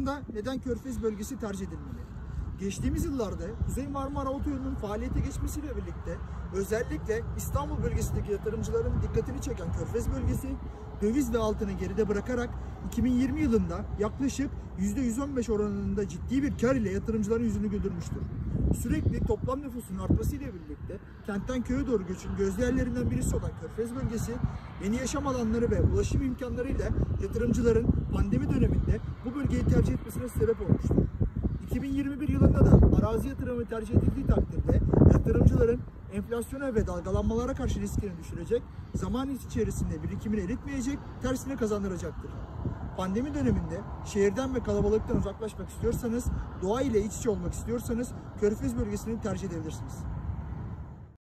durumda neden Körfez bölgesi tercih edilmeli? Geçtiğimiz yıllarda Kuzey Marmara Otoyolu'nun faaliyete geçmesiyle birlikte özellikle İstanbul bölgesindeki yatırımcıların dikkatini çeken Körfez bölgesi döviz ve altını geride bırakarak 2020 yılında yaklaşık %115 oranında ciddi bir kar ile yatırımcıların yüzünü güldürmüştür. Sürekli toplam nüfusun artmasıyla birlikte kentten köye doğru göçün gözde yerlerinden birisi olan Körfez bölgesi yeni yaşam alanları ve ulaşım imkanlarıyla yatırımcıların pandemi döneminde bu bölgeyi tercih etmesine sebep olmuştur. 2021 yılında da arazi yatırımı tercih edildiği takdirde yatırımcıların enflasyona ve dalgalanmalara karşı riskini düşürecek, zaman içerisinde birikimini eritmeyecek, tersine kazandıracaktır. Pandemi döneminde şehirden ve kalabalıktan uzaklaşmak istiyorsanız, doğa ile iç içe olmak istiyorsanız Körfez bölgesini tercih edebilirsiniz.